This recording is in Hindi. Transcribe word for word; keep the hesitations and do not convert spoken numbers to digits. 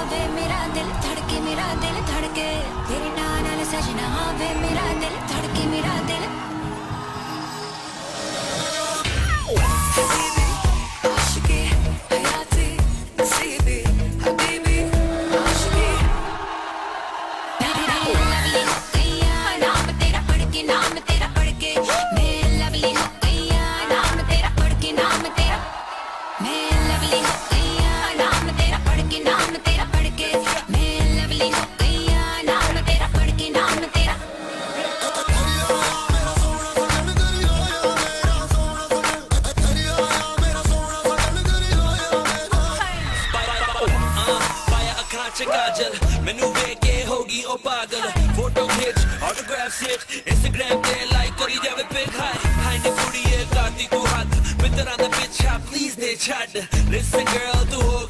वे मेरा दिल धड़के मेरा दिल धड़के तेरे नाल नाल सजना वे मेरा दिल धड़के मेरा दिल आशिकी हयाती नसीबी हबीबी आशिकी लवली हो गया नाम तेरा पढ़ के नाम तेरा पढ़ के मैं लवली हो गया नाम तेरा पढ़ के नाम तेरा मैं लवली हो गया नाम तेरा पढ़ के नाम तेरा पढ़ के मैं लवली हो गया नाम तेरा पढ़ के नाम तेरा काजल मैनू वेख के होगी ओ पागल फोटो खिंच ऑटोग्राफ सिट इंस्टाग्राम पे लाइक करी जावे पिक हाय हाय ने कुड़िए काती को हाथ मित्रा दा पिछा प्लीज दे छड़ लिसन गर्ल तू हो